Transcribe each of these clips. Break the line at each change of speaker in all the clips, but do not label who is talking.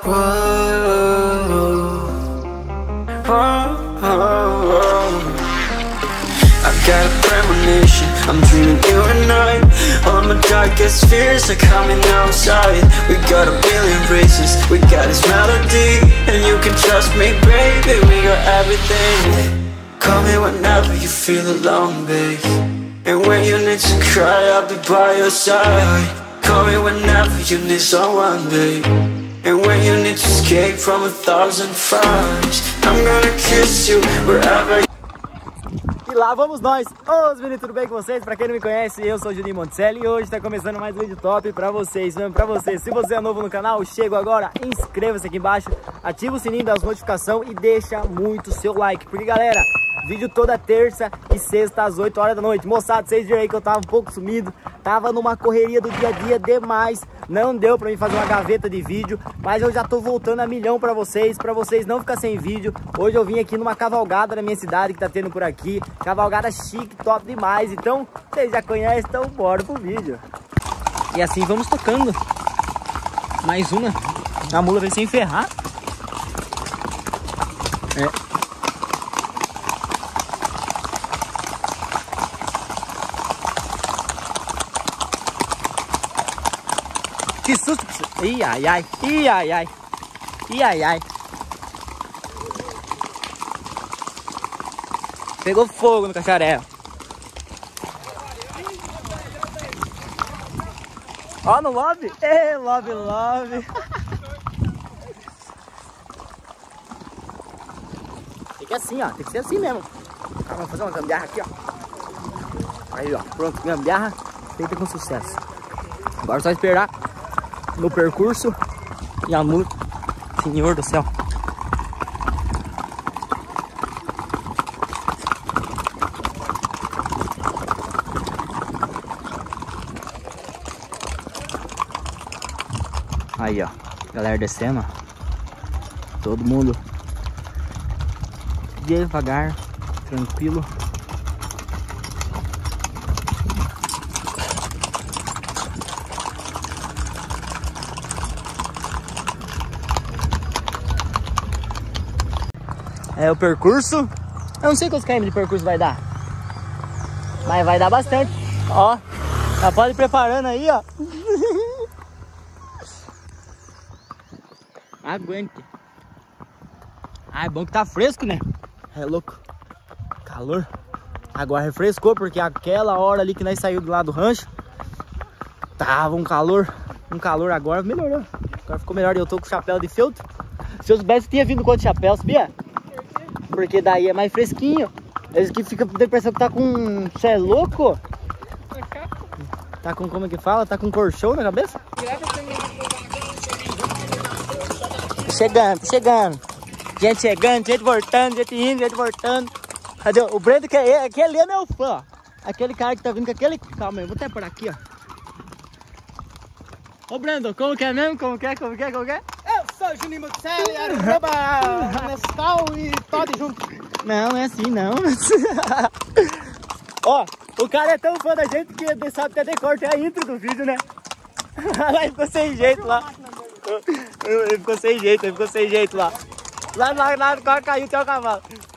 Got a premonition, I'm dreaming you and I. All my darkest fears are coming outside. We got a billion races, we got this melody. And you can trust me, baby, we got everything. Call me whenever you feel alone, babe. And when you need to cry, I'll be by your side. Call me whenever you need someone, babe. And when you need to escape from 1,000 fires, I'm gonna kiss you wherever.
E lá vamos nós! Ô, meninos, tudo bem com vocês? Pra quem não me conhece, eu sou o Juninho Monticelli e hoje tá começando mais um vídeo top pra vocês, mesmo pra vocês. Se você é novo no canal, chega agora, inscreva-se aqui embaixo, ativa o sininho das notificações e deixa muito seu like. Porque, galera, vídeo toda terça e sexta às 8 horas da noite. Moçada, vocês viram aí que eu tava um pouco sumido, tava numa correria do dia a dia demais. Não deu pra mim fazer uma gaveta de vídeo, mas eu já tô voltando a milhão pra vocês não ficar sem vídeo. Hoje eu vim aqui numa cavalgada na minha cidade que tá tendo por aqui. Cavalgada chique, top demais. Então, vocês já conhecem, então bora pro vídeo. E assim vamos tocando. Mais uma. A mula vai sem ferrar. Que susto! Ih, ai, ai, ih, ai, ai, ih, ai, ai. Pegou fogo no cacharel. Ó, no lobby. Ê, lobby, lobby. Tem que assim, ó. Tem que ser assim mesmo. Vamos fazer uma gambiarra aqui, ó. Aí, ó. Pronto, gambiarra feita com sucesso. Agora é só esperar no percurso e a mula. Senhor do céu. Aí, ó, galera descendo, ó. Todo mundo devagar, tranquilo. É o percurso. Eu não sei quantos km de percurso vai dar, mas vai dar bastante. Ó, já pode ir preparando aí, ó. Aguente. Ah, é bom que tá fresco, né? É louco. Calor. Agora refrescou, porque aquela hora ali que nós saímos do lado do rancho tava um calor. Um calor, agora melhorou. Agora ficou melhor. Eu tô com chapéu de feltro. Se eu soubesse, tinha vindo com outro chapéu, sabia? Porque daí é mais fresquinho. Eles que fica com a impressão que tá com... Você é louco? Tá com, como é que fala? Tá com colchão na cabeça? Chegando, chegando. Gente chegando, gente voltando, gente indo, gente voltando. Cadê? O Brendo, que é aquele é meu fã, ó. Aquele cara que tá vindo com aquele... Calma aí, vou até por aqui, ó. Ô, Brendo, como que é mesmo? Como que é? Como que é? Como que é?
Eu sou Juninho Monticelli, arroba Nestal e Todd junto.
Não, não é assim, não. Ó, o cara é tão fã da gente que ele sabe até decorte a intro do vídeo, né? Lá ele ficou sem jeito lá. Ele ficou sem jeito lá. Lá quase caiu até o cavalo.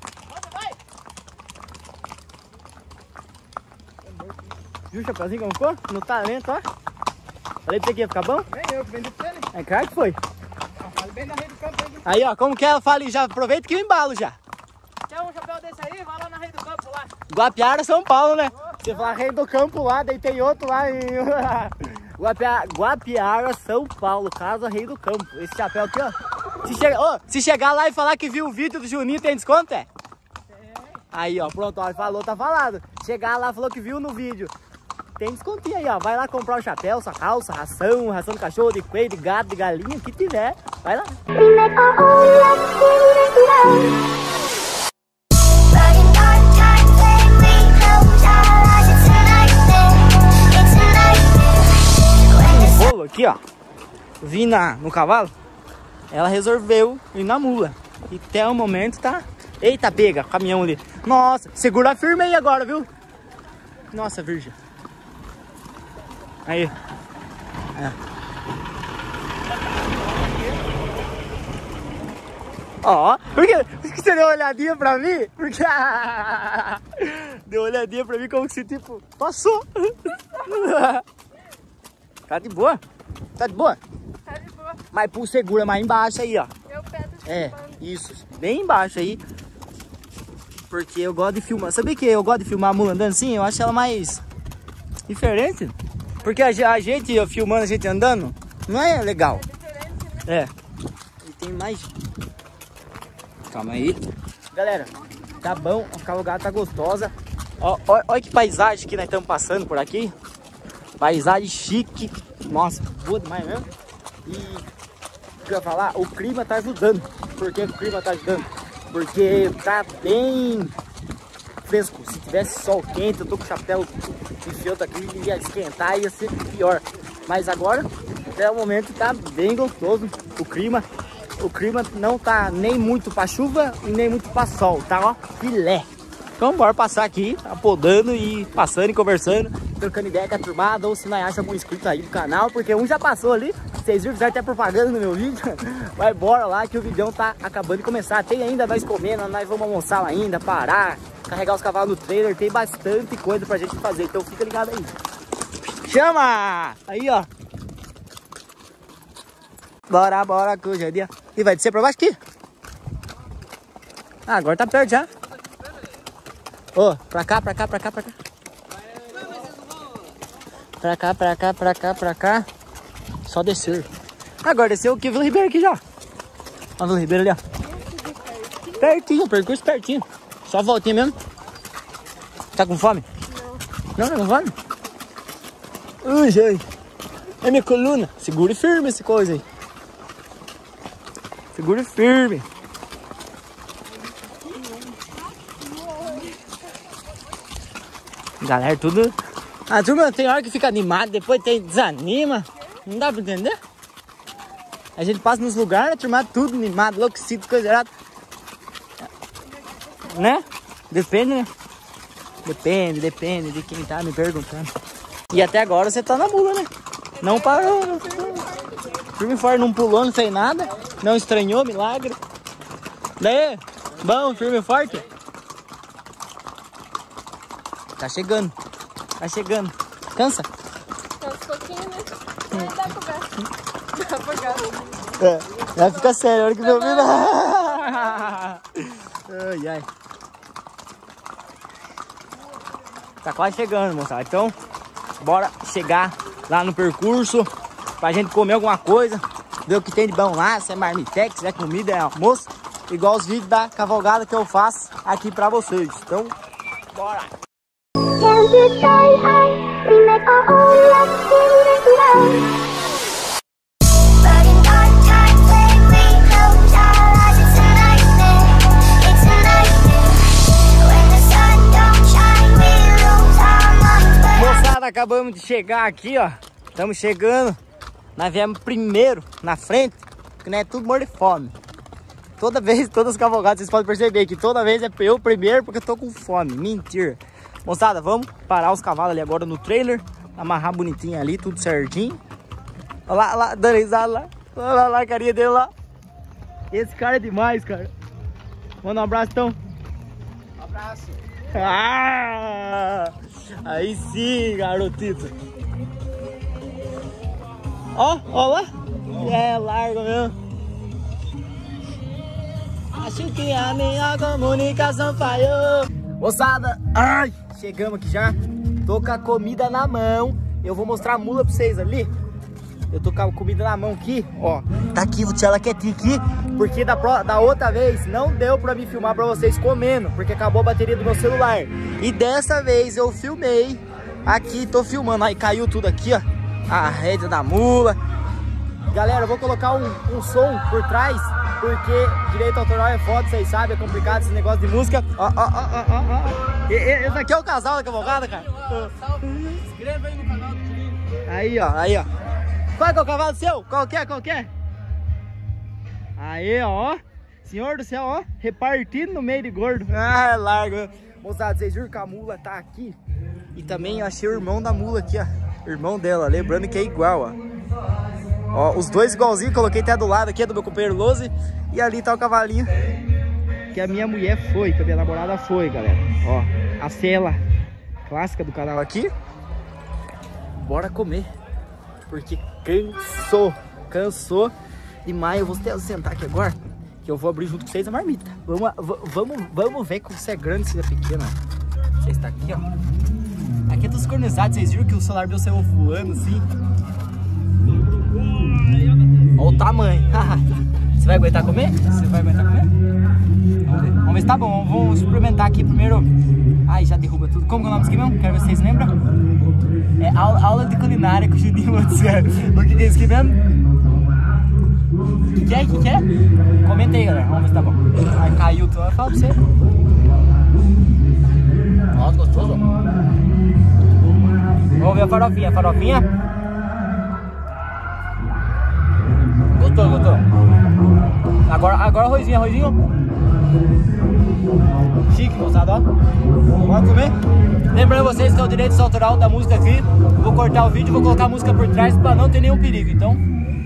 Viu o chapeuzinho como ficou? No talento, ó. Falei pra você que ia ficar bom?
Nem eu que vendi pra ele.
É claro que foi.
Fale bem na rede do campo aí.
Aí, ó, como que é? Fala, já aproveita que eu embalo já.
Quer um chapéu desse aí? Vai lá na rede do campo lá.
Guapiara, São Paulo, né? Você fala rei do campo lá, daí tem outro lá em... Guapiara, São Paulo, casa Rei do Campo. Esse chapéu aqui, ó. Se chegar lá e falar que viu o vídeo do Juninho, tem desconto, é? Aí, ó, pronto, ó, falou, tá falado. Chegar lá, falou que viu no vídeo. Tem descontinho aí, ó. Vai lá comprar o chapéu, sua calça, ração de cachorro, de coelho, de gato, de galinha, o que tiver. Vai lá. Aqui, ó, vim no cavalo, ela resolveu ir na mula. E até o momento tá... Eita, pega, caminhão ali. Nossa, segura firme aí agora, viu? Nossa, virgem. Aí. É. Ó, por que você deu uma olhadinha pra mim? Porque deu uma olhadinha pra mim como que você, tipo, passou. Tá de boa? Tá de boa?
Tá de boa.
Mas pô, segura mais embaixo aí, ó.
Eu pedo de
Isso. Bem embaixo aí. Porque eu gosto de filmar. Sabia que eu gosto de filmar a mula andando assim? Eu acho ela mais diferente. Porque a gente filmando, a gente andando, não é legal. É. E tem mais... Calma aí. Galera, tá bom. A cavalgada tá gostosa. Olha que paisagem que nós estamos passando por aqui. Paisagem chique. Nossa, boa demais mesmo. E o que eu ia falar? O clima tá ajudando. Por que o clima tá ajudando? Porque tá bem fresco. Se tivesse sol quente, eu tô com o chapéu enfiado aqui, ia esquentar, ia ser pior. Mas agora, até o momento, tá bem gostoso o clima. O clima não tá nem muito pra chuva e nem muito pra sol, tá ó, filé. Então bora passar aqui, podando e passando e conversando, trocando ideia com a turmada, ou se não acha algum inscrito aí do canal, porque um já passou ali, vocês viram, fizeram até propaganda no meu vídeo. Mas bora lá que o vídeo tá acabando de começar. Tem ainda nós comendo, nós vamos almoçar ainda, parar, carregar os cavalos no trailer, tem bastante coisa pra gente fazer, então fica ligado aí. Chama! Aí ó. Bora, bora, que hoje é dia. E vai descer pra baixo aqui? Ah, agora tá perto já. Ô, pra cá, pra cá, pra cá, pra cá. Pra cá, pra cá, pra cá, pra cá. Só descer. Agora desceu o que? Vila Ribeiro aqui já. Olha a Vila Ribeiro ali, ó. Pertinho, percurso pertinho. Só voltinha mesmo. Tá com fome? Não. Não tá com fome? Ui, gente. É minha coluna. Segure firme essa coisa aí. Segure firme. Galera, tudo... A turma tem hora que fica animada, depois desanima. Não dá pra entender? A gente passa nos lugares, a turma tudo animado, enlouquecido, coisa errada. Né? Depende, né? Depende de quem tá me perguntando. E até agora você tá na mula, né? Não parou. Firme e forte, não pulou, não fez nada. Não estranhou, milagre. Daí, bom, firme e forte. Tá chegando. Tá chegando. Cansa?
Cansa um pouquinho, né? Dá pra pegar. Dá pra pegar.
É, vai ficar sério, a hora que meu filho... Ai, ai. Tá quase chegando, moçada. Então, bora chegar lá no percurso pra gente comer alguma coisa. Ver o que tem de bom lá, se é marmitex, se é comida, é almoço. Igual os vídeos da cavalgada que eu faço aqui pra vocês. Então, bora! Moçada, acabamos de chegar aqui, ó. Estamos chegando. Nós viemos primeiro na frente, porque não é tudo morto de fome. Toda vez, todas as cavalgadas, vocês podem perceber que toda vez é eu primeiro porque eu tô com fome. Mentira. Moçada, vamos parar os cavalos ali agora no trailer, amarrar bonitinho ali, tudo certinho. Olha lá, dando risada lá. Olha lá a carinha dele lá. Esse cara é demais, cara. Manda um abraço, então.
Um abraço.
Ah, aí sim, garotito. Ó lá. É, largo mesmo. Acho que a minha comunicação falhou. Moçada, ai, chegamos aqui já. Tô com a comida na mão. Eu vou mostrar a mula pra vocês ali. Eu tô com a comida na mão aqui, ó. Tá aqui, vou tirar ela quietinha aqui. Porque da outra vez não deu pra me filmar pra vocês comendo, porque acabou a bateria do meu celular. E dessa vez eu filmei. Aqui, tô filmando. Aí caiu tudo aqui, ó. A rédea da mula. Galera, eu vou colocar um som por trás, porque direito autoral é foda, vocês sabem, é complicado esse negócio de música. Ó. Esse aqui é o casal da cavalgada, cara.
Se inscreva aí no canal do Tirinho.
Aí, ó. Qual é o cavalo seu? Qual que é? Aí, ó. Senhor do céu, ó. Repartido no meio de gordo. Ah, largo. Moçada, vocês viram que a mula tá aqui? E também eu achei o irmão da mula aqui, ó. O irmão dela, lembrando que é igual, ó. Ó, os dois igualzinhos, coloquei até do lado aqui, é do meu companheiro Lose. E ali tá o cavalinho que a minha mulher foi, que a minha namorada foi, galera. Ó, a cela clássica do canal aqui. Bora comer, porque cansou demais. Eu vou sentar aqui agora, que eu vou abrir junto com vocês a marmita. Vamos ver como você é grande, se é pequena. Você está aqui, ó. Aqui é dos cornizados, vocês viram que o celular meu saiu voando assim? Olha o tamanho. Você vai aguentar comer? Você vai aguentar comer? Vamos ver se tá bom. Vamos experimentar aqui primeiro. Ai, já derruba tudo. Como que é o nome disso aqui mesmo? Quero ver se vocês lembram. É aula de culinária com o Juninho Monticelli. O que é isso aqui mesmo? O que é? Comenta aí, galera. Vamos ver se tá bom. Ai, caiu tudo. Eu falo pra você. Nossa, gostoso. Vamos ver a farofinha. Gostou. Agora arrozinho. Chique, moçada, ó. Bora comer? Lembrando vocês que é o direito autoral da música aqui. Vou cortar o vídeo e vou colocar a música por trás pra não ter nenhum perigo, então.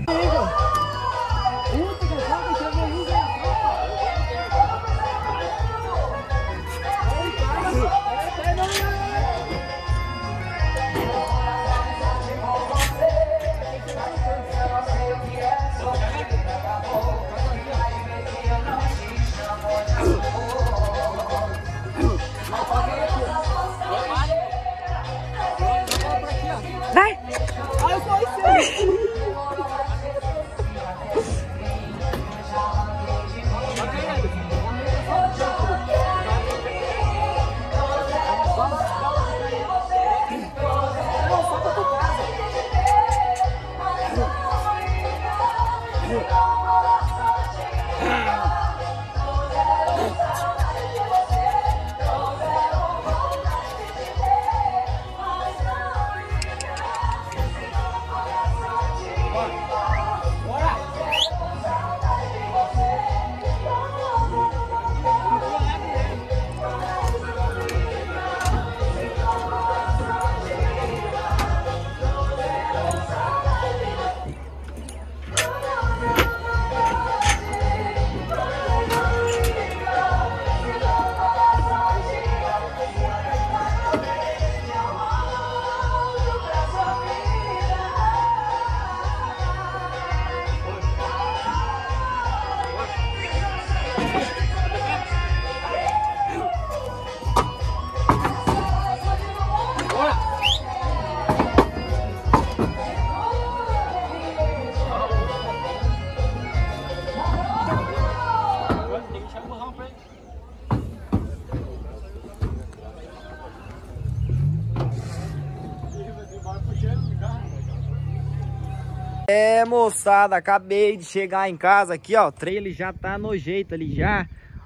É, moçada, acabei de chegar em casa aqui, ó. O trailer já tá no jeito ali já.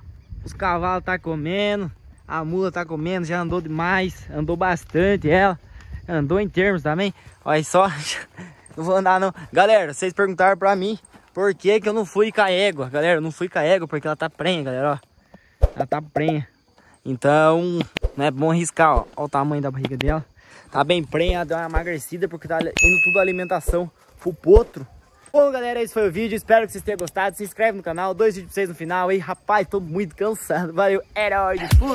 Os cavalos tá comendo, a mula tá comendo, já andou demais, andou bastante ela. Andou em termos também. Olha só, não vou andar não. Galera, vocês perguntaram pra mim por que eu não fui com a égua. Galera, eu não fui com a égua porque ela tá prenha, galera, ó. Ela tá prenha. Então, não é bom arriscar, ó. Olha o tamanho da barriga dela. Tá bem prenha, deu uma emagrecida porque tá indo tudo alimentação pro potro. Bom, galera, esse foi o vídeo. Espero que vocês tenham gostado. Se inscreve no canal. 2 vídeos pra vocês no final. Aí, rapaz, tô muito cansado. Valeu, era hora de fui.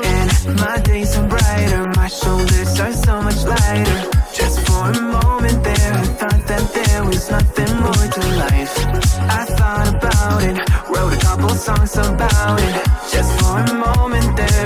Songs about it, just for a moment there.